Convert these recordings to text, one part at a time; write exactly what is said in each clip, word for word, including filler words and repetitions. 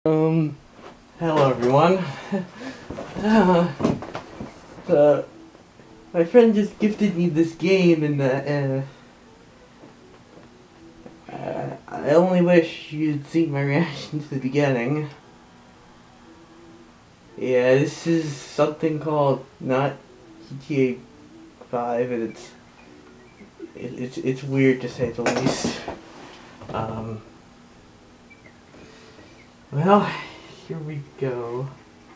Um, hello everyone. uh, uh, my friend just gifted me this game, and uh, uh, uh, I only wish you'd seen my reaction to the beginning. Yeah, this is something called not G T A five, and it's it, it's it's weird to say the least. Um, well, here we go.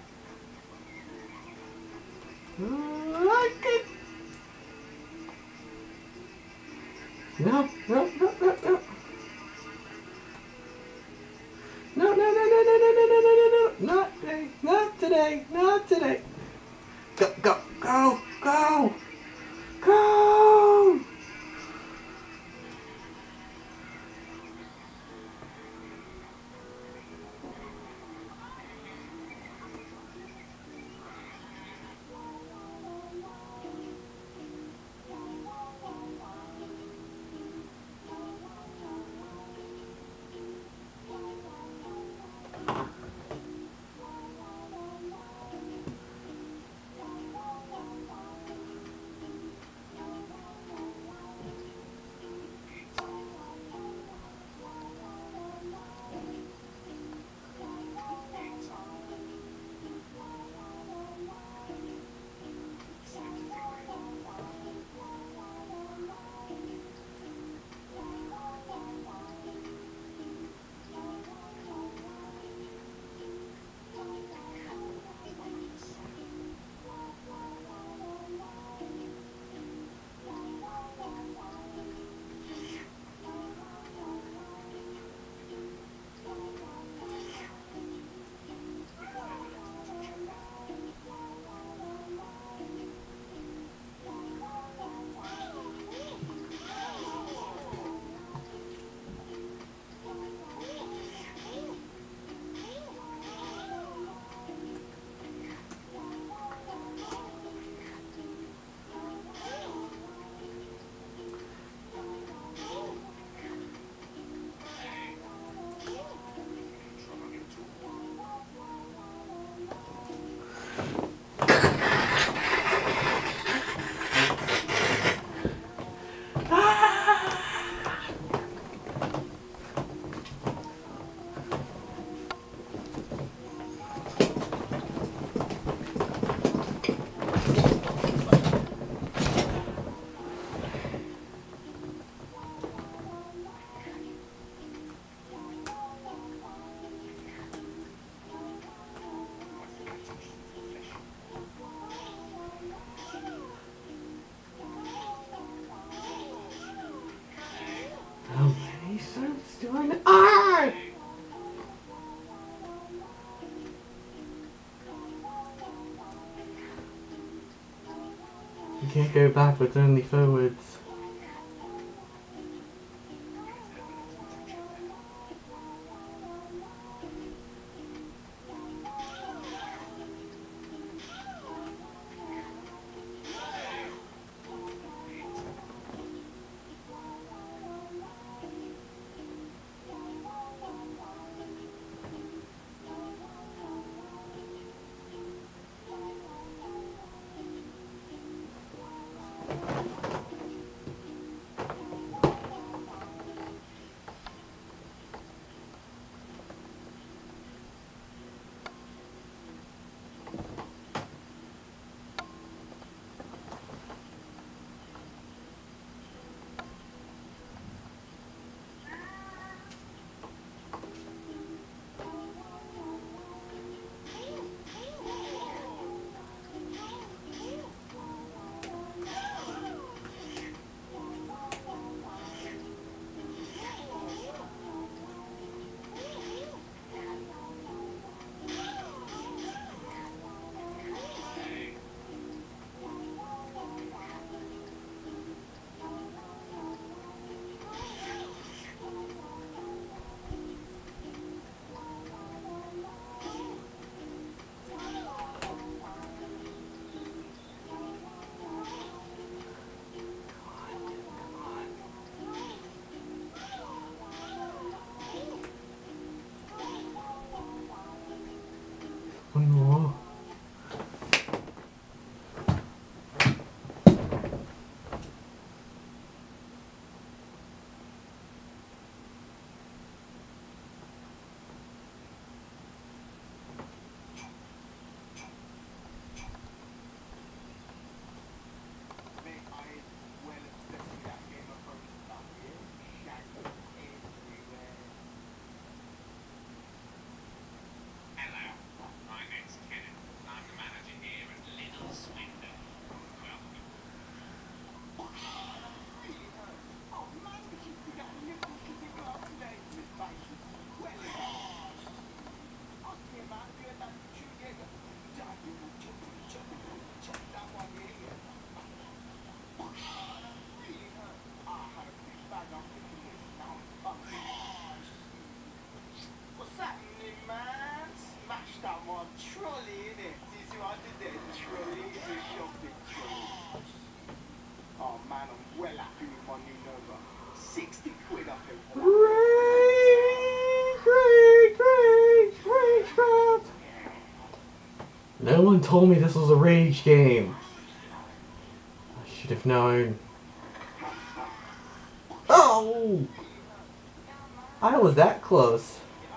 No, no, no, no, no. No, no, no, no, no, no, no, no, no, no, no, not today, not today, not today. Go, go, go, go, go. How many cents do I know? Ah! You can't go backwards, only forwards. One more. No one told me this was a rage game. I should have known. Oh! I was that close.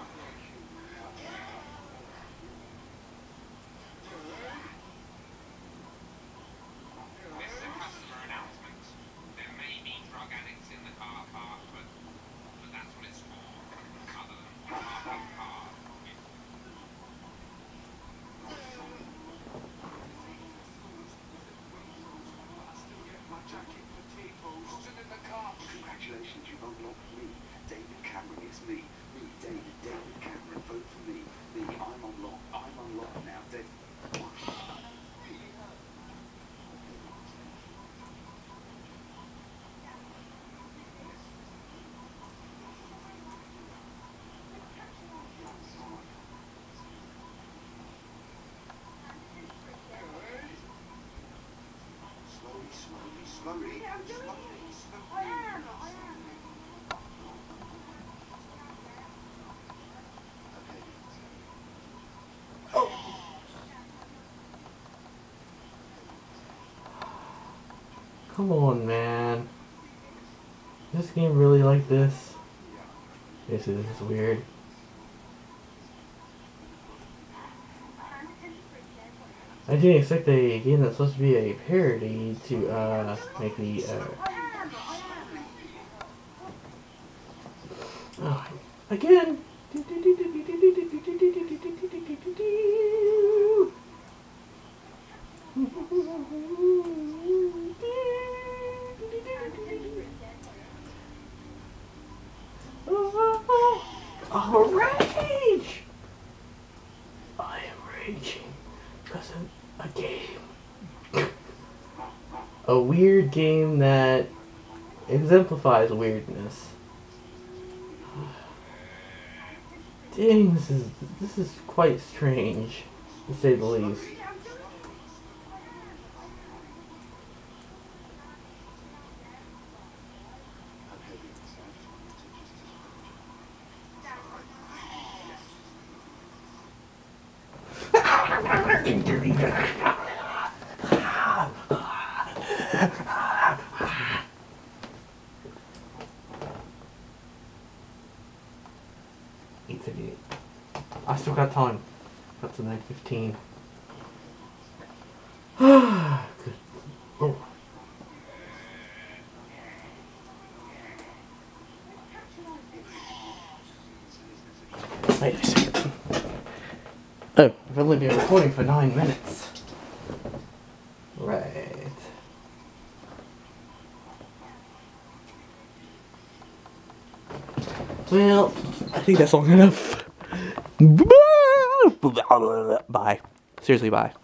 Congratulations, you've unlocked me. David Cameron, it's me. Me, David, David Cameron, vote for me. Me, I'm unlocked. I'm unlocked now. David. Slowly, slowly, slowly. Yeah, I'm doing slowly, it. slowly. I am, I am. Come on, man. This game really like this? This is weird. I didn't expect a game that's supposed to be a parody to uh, make the uh, oh, again. Oh, rage! I am raging because of a game. A weird game that exemplifies weirdness. Dang, this is this is quite strange, to say the least. eight fifty-eight. I still got time. Got to nine fifteen. Good. Oh. Wait a second. Oh, I've only been recording for nine minutes. Right. Well, I think that's long enough. Bye. Seriously, bye.